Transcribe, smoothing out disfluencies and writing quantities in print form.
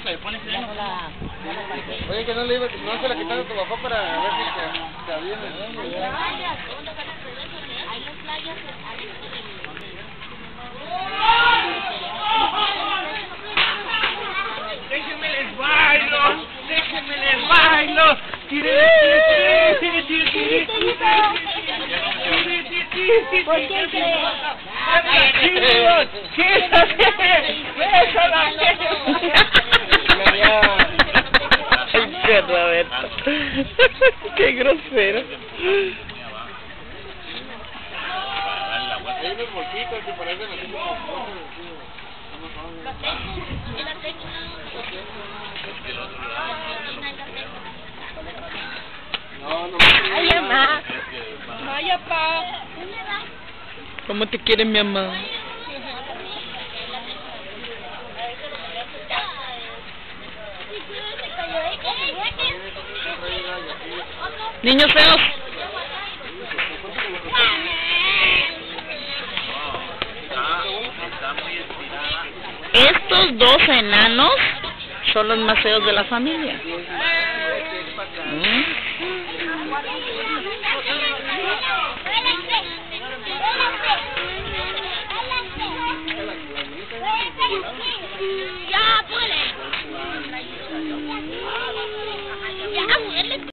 Oye, que no le iba, no se la quitaron a tu papá para ver si se aviene. Hay las playas. ¡Déjenme les bailo! ¡Déjenme les bailo! ¿Por qué crees? Ay, qué Roberto. Qué grosero. Hay unos bolsitos que parecen así como... No. Ay, mamá. Vaya, pa. ¿Cómo te quiere mi mamá? Niños feos. Estos dos enanos son los más feos de la familia.